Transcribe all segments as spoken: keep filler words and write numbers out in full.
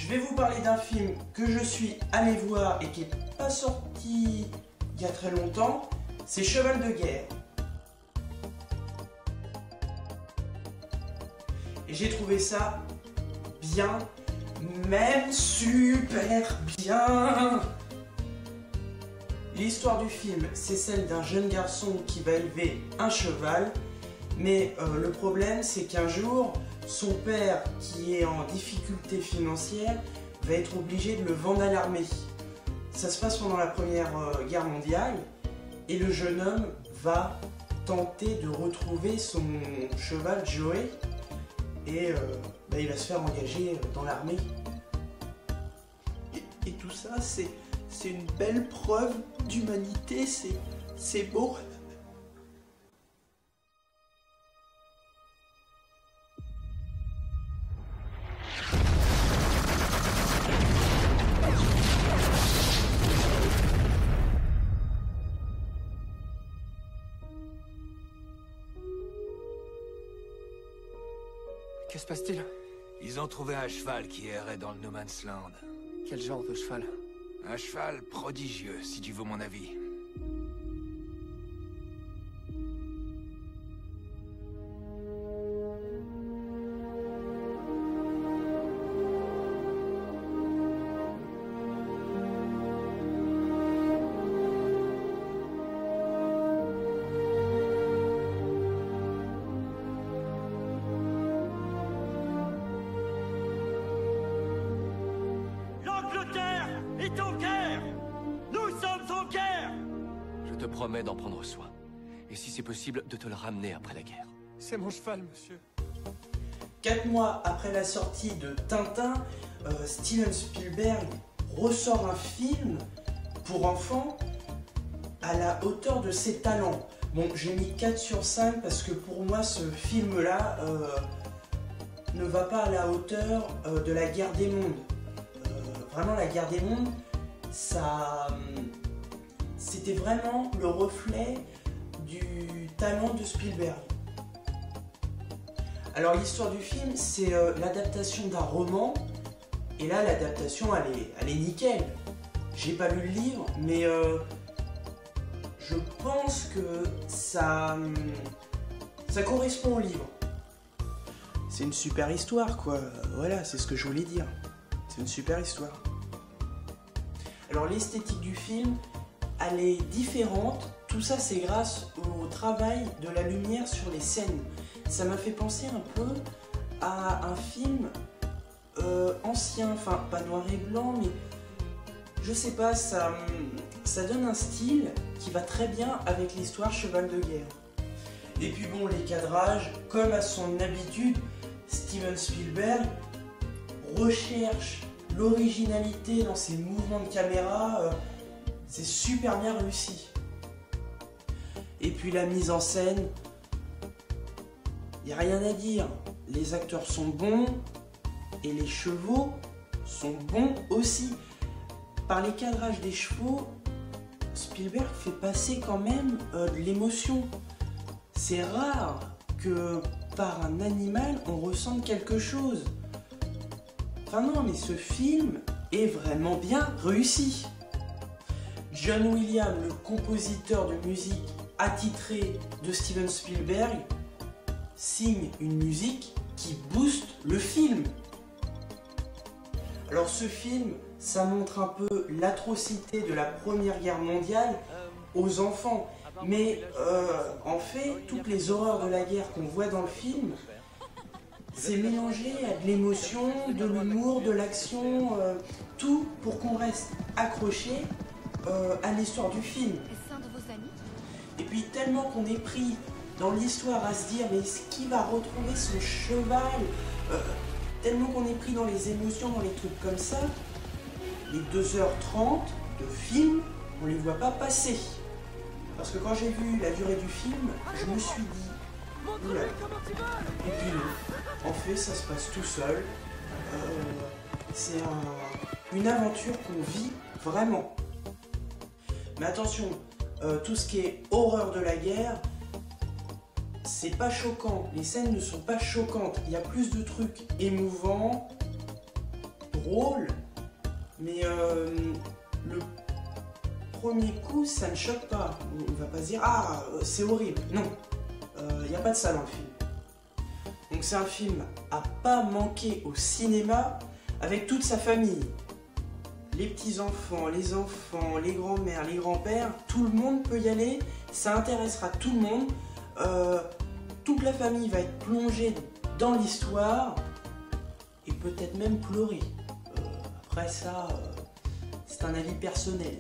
Je vais vous parler d'un film que je suis allé voir et qui n'est pas sorti il y a très longtemps, c'est Cheval de guerre. Et j'ai trouvé ça bien, même super bien. L'histoire du film, c'est celle d'un jeune garçon qui va élever un cheval, mais euh, le problème, c'est qu'un jour, son père, qui est en difficulté financière, va être obligé de le vendre à l'armée. Ça se passe pendant la Première euh, Guerre mondiale, et le jeune homme va tenter de retrouver son cheval Joey, et euh, bah, il va se faire engager dans l'armée. Et, et tout ça, c'est c'est une belle preuve d'humanité, c'est c'est beau. Que se passe-t-il? Ils ont trouvé un cheval qui errait dans le No Man's Land. Quel genre de cheval? Un cheval prodigieux, si tu veux mon avis. est en guerre! Nous sommes en guerre! Je te promets d'en prendre soin. Et si c'est possible, de te le ramener après la guerre. C'est mon cheval, monsieur. Quatre mois après la sortie de Tintin, euh, Steven Spielberg ressort un film pour enfants à la hauteur de ses talents. Bon, j'ai mis quatre sur cinq parce que pour moi, ce film-là euh, ne va pas à la hauteur euh, de la guerre des mondes. Euh, vraiment, la guerre des mondes, ça, c'était vraiment le reflet du talent de Spielberg. Alors l'histoire du film, c'est euh, l'adaptation d'un roman, et là l'adaptation elle est, elle est nickel. J'ai pas lu le livre, mais euh, je pense que ça, ça correspond au livre. C'est une super histoire quoi, voilà, c'est ce que je voulais dire. C'est une super histoire. Alors l'esthétique du film, elle est différente. Tout ça c'est grâce au travail de la lumière sur les scènes. Ça m'a fait penser un peu à un film euh, ancien, enfin pas noir et blanc, mais je sais pas, ça, ça donne un style qui va très bien avec l'histoire Cheval de guerre. Et puis bon, les cadrages, comme à son habitude, Steven Spielberg recherche l'originalité dans ses mouvements de caméra, euh, c'est super bien réussi. Et puis la mise en scène, il n'y a rien à dire, les acteurs sont bons et les chevaux sont bons aussi. Par les cadrages des chevaux, Spielberg fait passer quand même euh, de l'émotion. C'est rare que par un animal on ressente quelque chose. Enfin non, mais ce film est vraiment bien réussi. John Williams, le compositeur de musique attitré de Steven Spielberg, signe une musique qui booste le film. Alors ce film, ça montre un peu l'atrocité de la Première Guerre mondiale aux enfants. Mais euh, en fait, toutes les horreurs de la guerre qu'on voit dans le film, c'est mélangé à de l'émotion, de l'humour, de l'action, euh, tout pour qu'on reste accroché euh, à l'histoire du film. Et puis tellement qu'on est pris dans l'histoire à se dire mais est-ce qu'il va retrouver son cheval, euh, tellement qu'on est pris dans les émotions, dans les trucs comme ça, les deux heures trente de film, on les voit pas passer. Parce que quand j'ai vu la durée du film, je me suis dit, oula. Et puis non, en fait ça se passe tout seul, euh, c'est un, une aventure qu'on vit vraiment. Mais attention, euh, tout ce qui est horreur de la guerre, c'est pas choquant, les scènes ne sont pas choquantes, il y a plus de trucs émouvants, drôle, mais euh, le premier coup, ça ne choque pas. On va pas se dire « Ah, c'est horrible ». Non, il n'y a pas de ça dans le film. Donc c'est un film à pas manquer au cinéma avec toute sa famille. Les petits-enfants, les enfants, les grands-mères, les grands-pères, tout le monde peut y aller, ça intéressera tout le monde. Euh, toute la famille va être plongée dans l'histoire et peut-être même pleurer. Euh, après ça, euh, c'est un avis personnel.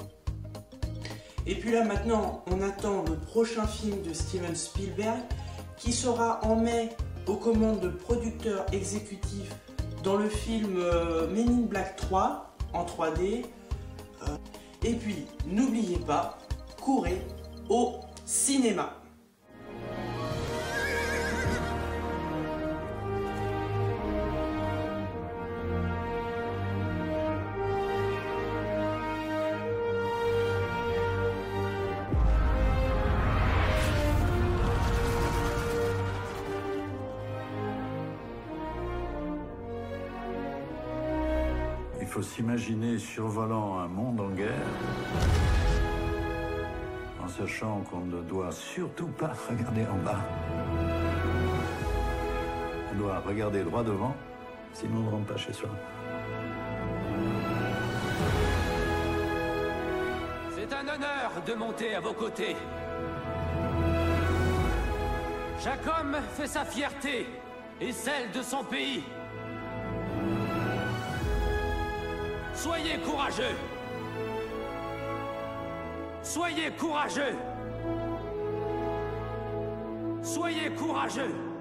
Et puis là maintenant, on attend le prochain film de Steven Spielberg qui sera en mai aux commandes de producteur exécutif dans le film euh, Men in Black trois en trois D. Euh, et puis, n'oubliez pas, courez au cinéma. Il faut s'imaginer survolant un monde en guerre, en sachant qu'on ne doit surtout pas regarder en bas. On doit regarder droit devant, sinon on ne rentre pas chez soi. C'est un honneur de monter à vos côtés. Chaque homme fait sa fierté et celle de son pays. Soyez courageux. Soyez courageux. Soyez courageux.